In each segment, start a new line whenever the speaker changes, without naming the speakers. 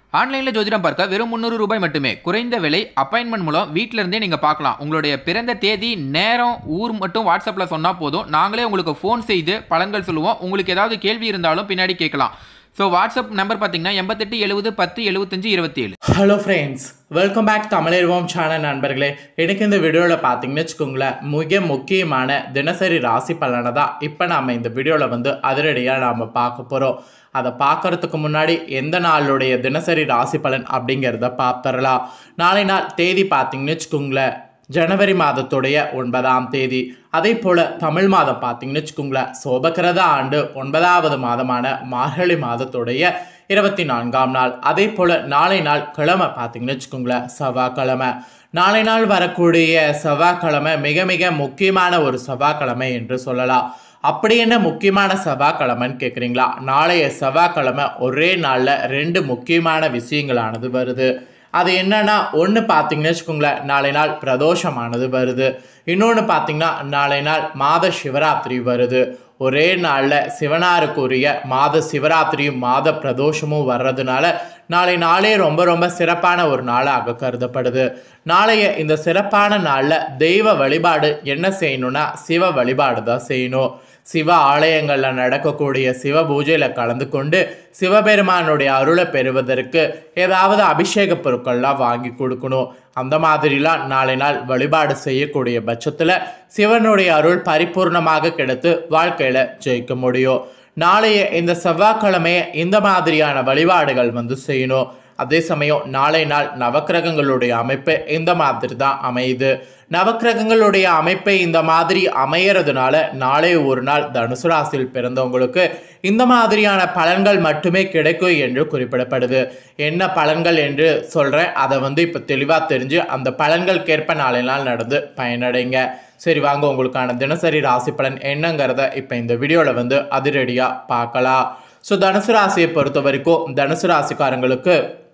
ஆன்லைனில் ஜோதிடம் பார்க்க வெறும் ₹300 மட்டுமே. குறைந்த விலை. அப்பாயின்மெண்ட் மூலம் வீட்டில இருந்தே நீங்க பார்க்கலாம். உங்களுடைய பிறந்த தேதி, நேரம், ஊர் மட்டும் வாட்ஸ்அப்ல சொன்னா போதும். நாங்களே உங்களுக்கு ஃபோன் செய்து பலன்கள் சொல்லுவோம். உங்களுக்கு ஏதாவது கேள்வி இருந்தாலும் பின்னாடி கேட்கலாம். ஸோ வாட்ஸ்அப் நம்பர் பார்த்தீங்கன்னா 88 70 10 75 27.
ஹலோ ஃப்ரெண்ட்ஸ், வெல்கம் பேக் தமிழர்வோம் சேனல் நண்பர்களே. எனக்கு இந்த வீடியோவில் பார்த்தீங்கன்னு வச்சுக்கோங்களேன், மிக முக்கியமான தினசரி ராசி பலனை தான் இப்போ நாம் இந்த வீடியோவில் அதிரடியாக நாம் பார்க்க போகிறோம். அதை பார்க்கறதுக்கு முன்னாடி எந்த நாளுடைய தினசரி ராசி பலன் அப்படிங்கிறத பார்த்துடலாம். நாளை நாள் தேதி பார்த்தீங்கன்னு வச்சுக்கோங்களேன், ஜனவரி மாதத்துடைய 9ஆம் தேதி. அதே போல் தமிழ் மாதம் பார்த்தீங்கன்னு வச்சுக்கோங்களேன், சோபக்கிரத ஆண்டு 9வது மாதமான மார்கழி மாதத்துடைய 24ஆம் நாள். அதே போல் நாளை நாள் கிழமை பார்த்தீங்கன்னு வச்சுக்கோங்களேன், செவ்வாய்க்கிழமை. நாளை நாள் வரக்கூடிய செவ்வாய்க்கிழமை மிக மிக முக்கியமான ஒரு செவ்வாய்க்கிழமை என்று சொல்லலாம். அப்படி என்ன முக்கியமான செவ்வாய்க்கிழமைன்னு கேட்குறீங்களா? நாளைய செவ்வாய்க்கிழமை ஒரே நாளில் 2 முக்கியமான விஷயங்களானது வருது. அது என்னன்னா, ஒன்று பார்த்தீங்கன்னு வச்சுக்கோங்களேன், நாளை நாள் பிரதோஷமானது வருது. இன்னொன்று பார்த்தீங்கன்னா, நாளை நாள் மாத சிவராத்திரி வருது. ஒரே நாளில் சிவனாருக்குரிய மாத சிவராத்திரியும் மாத பிரதோஷமும் வர்றதுனால நாளை நாளே ரொம்ப ரொம்ப சிறப்பான ஒரு நாளாக கருதப்படுது. நாளைய இந்த சிறப்பான நாளில் தெய்வ வழிபாடு என்ன செய்யணும்னா, சிவ வழிபாடு தான் செய்யணும். சிவ ஆலயங்களில் நடக்கக்கூடிய சிவ பூஜையில் கலந்து கொண்டு சிவபெருமானுடைய அருளை பெறுவதற்கு ஏதாவது அபிஷேக பொருட்கள்லாம் வாங்கி கொடுக்கணும். அந்த மாதிரிலாம் நாளை நாள் வழிபாடு செய்யக்கூடிய பட்சத்தில் சிவனுடைய அருள் பரிபூர்ணமாக கிடைத்து வாழ்க்கையில் ஜெயிக்க முடியும். நாளைய இந்த செவ்வாய்க்கிழமையை இந்த மாதிரியான வழிபாடுகள் செய்யணும். அதே சமயம் நாளை நாள் நவக்கிரகங்களுடைய அமைப்பு இந்த மாதிரி தான் அமையுது. நவக்கிரகங்களுடைய அமைப்பை இந்த மாதிரி அமையறதுனால நாளை ஒரு நாள் தனுசு ராசியில் பிறந்தவங்களுக்கு இந்த மாதிரியான பலன்கள் மட்டுமே கிடைக்கும் என்று குறிப்பிடப்படுது. என்ன பலன்கள் என்று சொல்கிறேன், அதை இப்போ தெளிவாக தெரிஞ்சு அந்த பலன்களுக்கேற்ப நாளை நாள் நடந்து பயனடைங்க. சரி வாங்க, உங்களுக்கான தினசரி ராசி பலன் என்னங்கிறத இப்போ இந்த வீடியோவில் அதிரடியாக பார்க்கலாம். ஸோ தனுசு ராசியை பொறுத்த வரைக்கும் தனுசு ராசிக்காரங்களுக்கு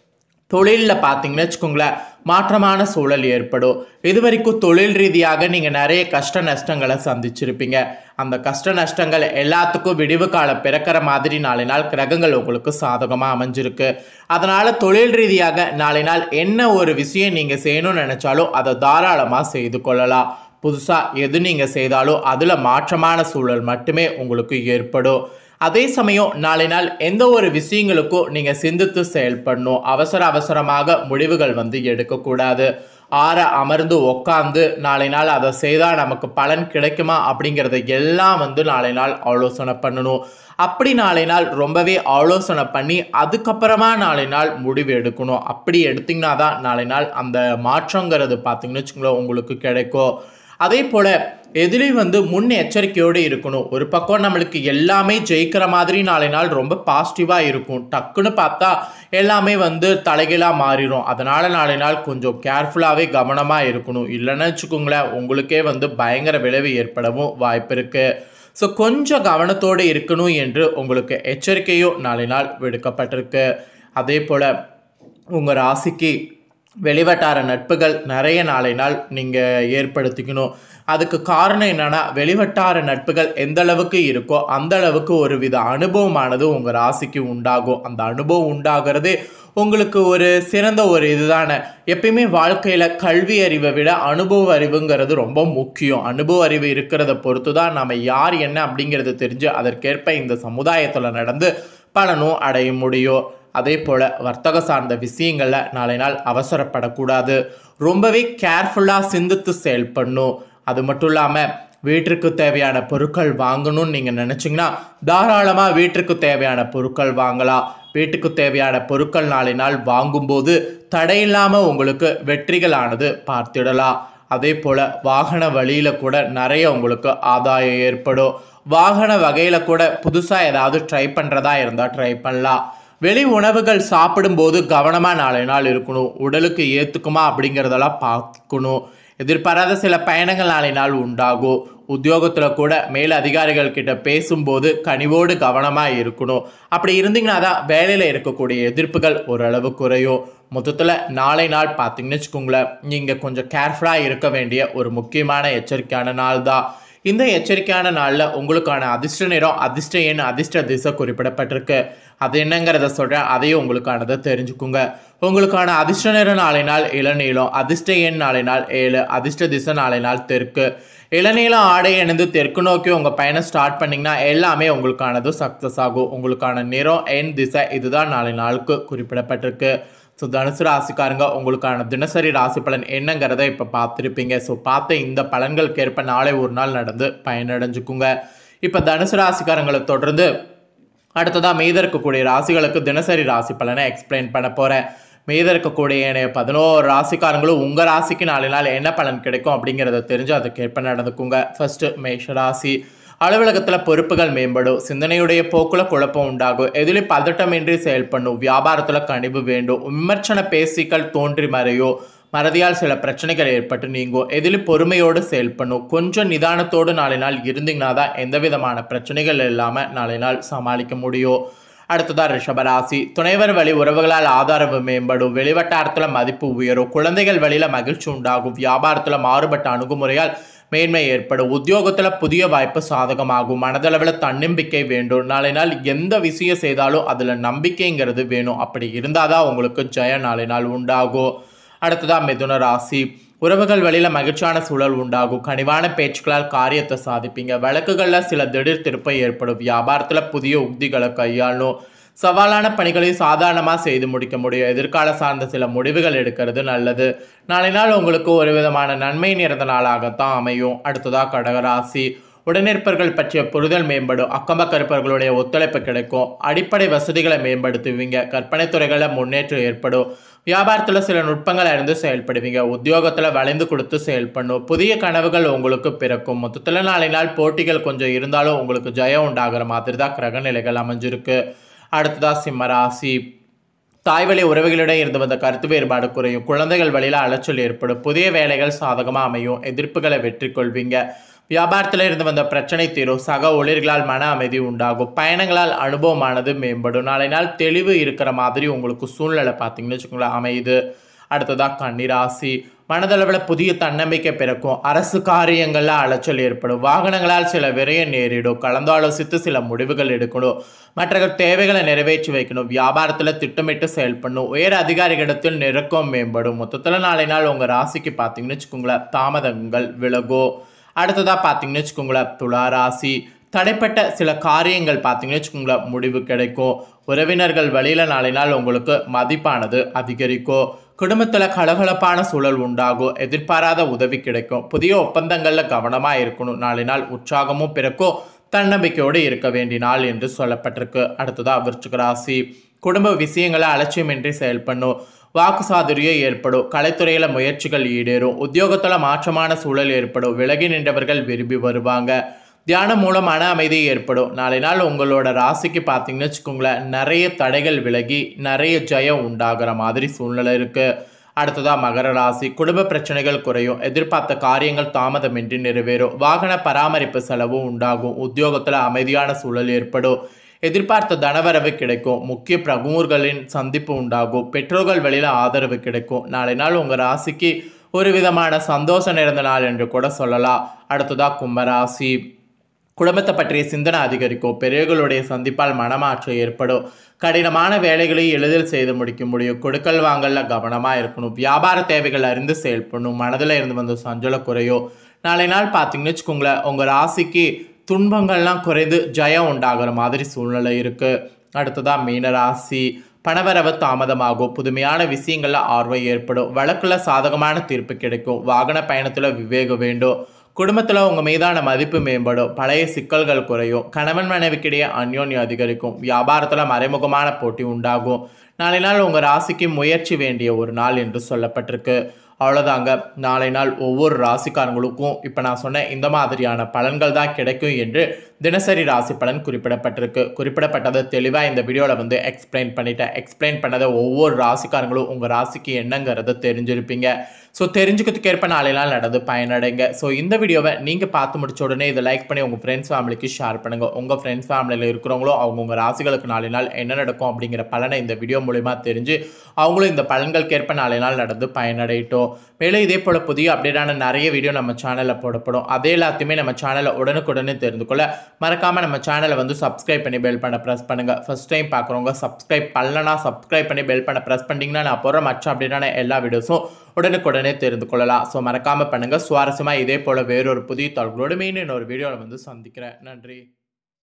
தொழிலில் பார்த்தீங்கன்னு வச்சுக்கோங்களேன், மாற்றமான சூழல் ஏற்படும். இது வரைக்கும் தொழில் ரீதியாக நீங்கள் நிறைய கஷ்ட நஷ்டங்களை சந்திச்சிருப்பீங்க. அந்த கஷ்ட நஷ்டங்கள் எல்லாத்துக்கும் விடிவு காலம் பிறக்கிற மாதிரி நாளை நாள் கிரகங்கள் உங்களுக்கு சாதகமாக அமைஞ்சிருக்கு. அதனால் தொழில் ரீதியாக நாளை நாள் என்ன ஒரு விஷயம் நீங்கள் செய்யணும்னு நினச்சாலும் அதை தாராளமாக செய்து கொள்ளலாம். புதுசாக எது நீங்கள் செய்தாலும் அதில் மாற்றமான சூழல் மட்டுமே உங்களுக்கு ஏற்படும். அதே சமயம் நாளை நாள் எந்த ஒரு விஷயங்களுக்கும் நீங்கள் சிந்தித்து செயல்படணும். அவசரமாக முடிவுகள் எடுக்கக்கூடாது. அமர்ந்து உக்காந்து நாளை நாள் அதை செய்தால் நமக்கு பலன் கிடைக்குமா அப்படிங்கிறத எல்லாம் நாளை நாள் ஆலோசனை பண்ணணும். அப்படி நாளை நாள் ரொம்பவே ஆலோசனை பண்ணி அதுக்கப்புறமா நாளை நாள் முடிவு எடுக்கணும். அப்படி எடுத்திங்கன்னா தான் நாளை நாள் அந்த மாற்றங்கிறது பார்த்தீங்கன்னு வச்சுக்கோங்களேன் உங்களுக்கு கிடைக்கும். அதே போல் எதிலையும் முன் எச்சரிக்கையோடு இருக்கணும். ஒரு பக்கம் நம்மளுக்கு எல்லாமே ஜெயிக்கிற மாதிரி நாளை நாள் ரொம்ப பாசிட்டிவாக இருக்கும். டக்குன்னு பார்த்தா எல்லாமே தலைகீழாக மாறிடும். அதனால் நாளை நாள் கொஞ்சம் கேர்ஃபுல்லாகவே கவனமாக இருக்கணும். இல்லைன்னு வச்சுக்கோங்களேன், உங்களுக்கே பயங்கர விளைவு ஏற்படவும் வாய்ப்பு இருக்குது. ஸோ கொஞ்சம் கவனத்தோடு இருக்கணும் என்று உங்களுக்கு எச்சரிக்கையும் நாளை நாள் விடுக்கப்பட்டிருக்கு. அதே போல் உங்கள் ராசிக்கு வெளிவட்டார நட்புகள் நிறைய நாளை நாள் நீங்கள் ஏற்படுத்திக்கணும். அதுக்கு காரணம் என்னென்னா, வெளிவட்டார நட்புகள் எந்த அளவுக்கு இருக்கோ அந்த அளவுக்கு ஒரு வித அனுபவமானது உங்கள் ராசிக்கு உண்டாகும். அந்த அனுபவம் உண்டாகிறது உங்களுக்கு ஒரு சிறந்த ஒரு இதுதானே. எப்பயுமே வாழ்க்கையில் கல்வி அறிவை விட அனுபவ அறிவுங்கிறது ரொம்ப முக்கியம். அனுபவ அறிவு இருக்கிறத பொறுத்து தான் நம்ம யார் என்ன அப்படிங்கிறது தெரிஞ்சு அதற்கேற்ப இந்த சமுதாயத்தில் நடந்து பலனும் அடைய முடியும். அதே போல் வர்த்தக சார்ந்த விஷயங்களில் நாளை நாள் அவசரப்படக்கூடாது. ரொம்பவே கேர்ஃபுல்லாக சிந்தித்து செயல்படணும். அது மட்டும் இல்லாமல் வீட்டிற்கு தேவையான பொருட்கள் வாங்கணும்னு நீங்கள் நினச்சிங்கன்னா தாராளமாக வீட்டிற்கு தேவையான பொருட்கள் வாங்கலாம். வீட்டுக்கு தேவையான பொருட்கள் நாளை நாள் வாங்கும்போது தடையில்லாமல் உங்களுக்கு வெற்றிகளானது பார்த்திடலாம். அதே போல் வாகன வழியில் கூட நிறைய உங்களுக்கு ஆதாயம் ஏற்படும். வாகன வகையில் கூட புதுசாக ஏதாவது ட்ரை பண்ணுறதா இருந்தால் ட்ரை பண்ணலாம். வெளி உணவுகள் சாப்பிடும்போது கவனமாக நாளை நாள் இருக்கணும். உடலுக்கு ஏற்றுக்குமா அப்படிங்கிறதெல்லாம் பார்க்கணும். எதிர்பாராத சில பயணங்கள் நாளை நாள் உண்டாகும். உத்தியோகத்தில் கூட மேல் அதிகாரிகள் கிட்ட பேசும்போது கனிவோடு கவனமாக இருக்கணும். அப்படி இருந்தீங்கன்னா தான் வேலையில் இருக்கக்கூடிய எதிர்ப்புகள் ஓரளவு குறையும். மொத்தத்தில் நாளை நாள் பார்த்தீங்கன்னு வச்சுக்கோங்களேன், நீங்கள் கொஞ்சம் கேர்ஃபுல்லாக இருக்க வேண்டிய ஒரு முக்கியமான எச்சரிக்கையான நாள் தான். இந்த எச்சரிக்கையான நாளில் உங்களுக்கான அதிர்ஷ்ட நிறம், அதிர்ஷ்ட எண், அதிர்ஷ்ட திசை குறிப்பிடப்பட்டிருக்கு. அது என்னங்கிறத சொல்கிறேன், அதையும் உங்களுக்கானதை தெரிஞ்சுக்குங்க. உங்களுக்கான அதிர்ஷ்ட நிறம் நாளை நாள் இளநீலம், அதிர்ஷ்ட எண் நாளை நாள் 7, அதிர்ஷ்ட திசை நாளை நாள் தெற்கு. இளநீலம் ஆடை அணிந்து தெற்கு நோக்கி உங்கள் பயணம் ஸ்டார்ட் பண்ணிங்கன்னா எல்லாமே உங்களுக்கானது சக்ஸஸ் ஆகும். உங்களுக்கான நிறம், எண், திசை இதுதான் நாளை நாளுக்கு குறிப்பிடப்பட்டிருக்கு. ஸோ தனுசு ராசிக்காரங்க உங்களுக்கான தினசரி ராசி பலன் என்னங்கிறத இப்போ பார்த்துருப்பீங்க. ஸோ பார்த்த இந்த பலன்களுக்கு ஏற்ப நாளை ஒரு நாள் நடந்து பயனடைஞ்சுக்குங்க. இப்போ தனுசு ராசிக்காரங்களை தொடர்ந்து அடுத்ததாக மீத இருக்கக்கூடிய ராசிகளுக்கு தினசரி ராசி பலனை எக்ஸ்பிளைன் பண்ண போகிறேன். மீத இருக்கக்கூடிய 11 ராசிக்காரங்களும் உங்கள் ராசிக்கு நாளை நாள் என்ன பலன் கிடைக்கும் அப்படிங்கிறத தெரிஞ்சு அதுக்கேற்ப நடந்துக்குங்க. ஃபர்ஸ்ட்டு மேஷ ராசி. அலுவலகத்தில் பொறுப்புகள் மேம்படும், சிந்தனையுடைய போக்குல குழப்பம் உண்டாகும், எதிலும் பதட்டமின்றி செயல்படும், வியாபாரத்தில் கனிவு வேண்டும், விமர்சன பேசிகள் தோன்றி மறையும், மறதியால் சில பிரச்சனைகள் ஏற்பட்டு நீங்கும், எதிலும் பொறுமையோடு செயல்படும், கொஞ்சம் நிதானத்தோடு நாளை நாள் இருந்தீங்கன்னா தான் எந்த விதமான பிரச்சனைகள் இல்லாமல் நாளை நாள் சமாளிக்க முடியும். அடுத்ததான் ரிஷபராசி. துணைவர் வழி உறவுகளால் ஆதரவு மேம்படும், வெளிவட்டாரத்தில் மதிப்பு உயரும், குழந்தைகள் வழியில் மகிழ்ச்சி உண்டாகும், வியாபாரத்தில் மாறுபட்ட அணுகுமுறையால் மேன்மை ஏற்படும், உத்தியோகத்தில் புதிய வாய்ப்பு சாதகமாகும், மனதளவில் தன்னம்பிக்கை வேண்டும். நாளை நாள் எந்த விஷயம் செய்தாலும் அதில் நம்பிக்கைங்கிறது வேணும். அப்படி இருந்தால் தான் உங்களுக்கு ஜெயம் நாளை நாள் உண்டாகும். அடுத்ததான் மிதுன ராசி. உறவுகள் வழியில் மகிழ்ச்சியான சூழல் உண்டாகும், கனிவான பேச்சுக்களால் காரியத்தை சாதிப்பீங்க, வழக்குகளில் சில திடீர் திருப்பம் ஏற்படும், வியாபாரத்தில் புதிய உக்திகளை கையாளணும், சவாலான பணிகளையும் சாதாரணமாக செய்து முடிக்க முடியும், எதிர்கால சார்ந்த சில முடிவுகள் எடுக்கிறது நல்லது. நாளை நாள் உங்களுக்கு ஒரு விதமான நன்மை நிறைந்த நாளாகத்தான் அமையும். அடுத்ததாக கடகராசி. உடனிருப்பவர்கள் பற்றிய புரிதல் மேம்படும், அக்கம்பக்க இருப்பவர்களுடைய ஒத்துழைப்பு கிடைக்கும், அடிப்படை வசதிகளை மேம்படுத்துவீங்க, கற்பனை துறைகளில் முன்னேற்றம் ஏற்படும், வியாபாரத்தில் சில நுட்பங்கள் அறிந்து செயல்படுவீங்க, உத்தியோகத்தில் வளைந்து கொடுத்து செயல்படணும், புதிய கனவுகள் உங்களுக்கு பிறக்கும். மொத்தத்தில் நாளை நாள் போட்டிகள் கொஞ்சம் இருந்தாலும் உங்களுக்கு ஜெயம் உண்டாகிற மாதிரி தான் கிரக நிலைகள் அமைஞ்சிருக்கு. அடுத்ததாக சிம்மராசி. தாய்வழி உறவுகளிடம் இருந்து வந்த கருத்து வேறுபாடு குறையும், குழந்தைகள் வழியில் அலைச்சல் ஏற்படும், புதிய வேலைகள் சாதகமாக அமையும், எதிர்ப்புகளை வெற்றி கொள்வீங்க, வியாபாரத்தில் இருந்து வந்த பிரச்சனை தீரும், சக ஊழியர்களால் மன அமைதி உண்டாகும், பயணங்களால் அனுபவமானது மேம்படும். நாளை நாள் தெளிவு இருக்கிற மாதிரி உங்களுக்கு சூழ்நிலை பார்த்தீங்கன்னு வச்சுக்கோங்களேன் அமையுது. அடுத்ததாக கன்னிராசி. மனதளவில் புதிய தன்னம்பிக்கை பிறக்கும், அரசு காரியங்களில் அலைச்சல் ஏற்படும், வாகனங்களால் சில விரயம் நேரிடும், கலந்தாலோசித்து சில முடிவுகள் எடுக்கணும், மற்ற தேவைகளை நிறைவேற்றி வைக்கணும், வியாபாரத்தில் திட்டமிட்டு செயல்படணும், உயர் அதிகாரிகளிடத்தில் நெருக்கம் மேம்படும். மொத்தத்தில் நாளை நாள் உங்கள் ராசிக்கு பார்த்தீங்கன்னு வச்சுக்கோங்களேன் தாமதங்கள் விலகும். அடுத்ததாக பார்த்தீங்கன்னு வச்சுக்கோங்களேன் துலா ராசி. தடைப்பட்ட சில காரியங்கள் பார்த்தீங்கன்னு வச்சுக்கோங்களேன் முடிவு கிடைக்கும், உறவினர்கள் வழியில் நாளை நாள் உங்களுக்கு மதிப்பானது அதிகரிக்கும், குடும்பத்தில் கலகலப்பான சூழல் உண்டாகும், எதிர்பாராத உதவி கிடைக்கும், புதிய ஒப்பந்தங்களில் கவனமாக இருக்கணும், நாளை நாள் உற்சாகமும் பிறக்கும், தன்னம்பிக்கையோடு இருக்க வேண்டிய நாள் என்று சொல்லப்பட்டிருக்கு. அடுத்ததாக விருச்சிக ராசி. குடும்ப விஷயங்களை அலட்சியமின்றி செயல்படணும், வாக்கு சாதுரியம் ஏற்படும், கலைத்துறையில் முயற்சிகள் ஈடேறும், உத்தியோகத்தில் மாற்றமான சூழல் ஏற்படும், விலகி நின்றவர்கள் விரும்பி வருவாங்க, தியானம் மூலம் மன அமைதி ஏற்படும். நாளை நாள் உங்களோட ராசிக்கு பார்த்தீங்கன்னு வச்சுக்கோங்களேன் நிறைய தடைகள் விலகி நிறைய ஜெயம் உண்டாகிற மாதிரி சூழ்நிலை இருக்குது. அடுத்ததாக மகர ராசி. குடும்ப பிரச்சனைகள் குறையும், எதிர்பார்த்த காரியங்கள் தாமதமின்றி நிறைவேறும், வாகன பராமரிப்பு செலவு உண்டாகும், உத்தியோகத்தில் அமைதியான சூழல் ஏற்படும், எதிர்பார்த்த தனவரவு கிடைக்கும், முக்கிய பிரமுகர்களின் சந்திப்பு உண்டாகும், பெற்றோர்கள் வழியில் ஆதரவு கிடைக்கும். நாளை நாள் உங்கள் ராசிக்கு ஒரு விதமான சந்தோஷம் நிறைந்த நாள் என்று கூட சொல்லலாம். அடுத்ததாக கும்பராசி. குடும்பத்தை பற்றிய சிந்தனை அதிகரிக்கும், பெரியவர்களுடைய சந்திப்பால் மனமாற்றம் ஏற்படும், கடினமான வேலைகளை எளிதில் செய்து முடிக்க முடியும், கொடுக்கல் வாங்கல கவனமாக இருக்கணும், வியாபார தேவைகள் அறிந்து செயல்படணும், மனதில் இருந்து வந்து சஞ்சலம் குறையும். நாளை நாள் பார்த்தீங்கன்னு வச்சுக்கோங்களேன் உங்கள் ராசிக்கு துன்பங்கள்லாம் குறைந்து ஜெயம் உண்டாகிற மாதிரி சூழ்நிலை இருக்குது. அடுத்ததாக மீனராசி. பணவரவு தாமதமாகும், புதுமையான விஷயங்களில் ஆர்வம் ஏற்படும், வழக்கில் சாதகமான தீர்ப்பு கிடைக்கும், வாகன பயணத்தில் விவேகம் வேண்டும், குடும்பத்தில் உங்கள் மீதான மதிப்பு மேம்படும், பழைய சிக்கல்கள் குறையும், கணவன் மனைவிக்கிடையே அந்யோன்யம் அதிகரிக்கும், வியாபாரத்தில் மறைமுகமான போட்டி உண்டாகும். நாளை நாள் உங்கள் ராசிக்கு முயற்சி வேண்டிய ஒரு நாள் என்று சொல்லப்பட்டிருக்கு. அவ்வளோதாங்க, நாளை நாள் ஒவ்வொரு ராசிக்காரங்களுக்கும் இப்போ நான் சொன்ன இந்த மாதிரியான பலன்கள் தான் கிடைக்கும் என்று தினசரி ராசி பலன் குறிப்பிடப்பட்டிருக்கு. குறிப்பிடப்பட்டதை தெளிவாக இந்த வீடியோவில் வந்து எக்ஸ்பிளைன் பண்ணிட்டேன். எக்ஸ்பிளைன் பண்ணதை ஒவ்வொரு ராசிக்காரங்களும் உங்கள் ராசிக்கு என்னங்கிறத தெரிஞ்சிருப்பீங்க. ஸோ தெரிஞ்சுக்கிறதுக்கு ஏற்ப நாளை நாள் நடந்து பயனடைங்க. ஸோ இந்த வீடியோவை நீங்கள் பார்த்து முடிச்ச உடனே இதை லைக் பண்ணி உங்கள் ஃப்ரெண்ட்ஸ் ஃபேமிலிக்கு ஷேர் பண்ணுங்கள். உங்கள் ஃப்ரெண்ட்ஸ் ஃபேமிலியில் இருக்கிறவங்களோ அவங்கவுங்க ராசிகளுக்கு நாளை நாள் என்ன நடக்கும் அப்படிங்கிற பலனை இந்த வீடியோ மூலிமா தெரிஞ்சு அவங்களும் இந்த பலன்களுக்கு ஏற்ப நாளை நாள் நடந்து பயனடையட்டும். மேலும் இதே போல் புதிய அப்டேட்டான நிறைய வீடியோ நம்ம சேனலில் போடப்படும். அதே எல்லாத்தையுமே நம்ம சேனலை உடனுக்குடனே தெரிந்து கொள்ள மறக்காமல் நம்ம சேனலை வந்து சப்ஸ்கிரைப் பண்ணி பெல் பண்ண ப்ரெஸ் பண்ணுங்கள். ஃபர்ஸ்ட் டைம் பார்க்குறவங்க சப்ஸ்கிரைப் பண்ணலனா சப்ஸ்கிரைப் பண்ணி பெல் பண்ண ப்ரெஸ் பண்ணிங்கன்னா நான் போகிற மற்ற அப்டேட்டான எல்லா வீடியோஸும் உடனுக்குடனே தெரிந்து கொள்ளலாம். ஸோ மறக்காமல் பண்ணுங்கள். சுவாரஸ்யமாக இதே போல் வேறொரு புதிய தகவலோடு மீண்டும் இன்னொரு வீடியோவில் வந்து சந்திக்கிறேன். நன்றி.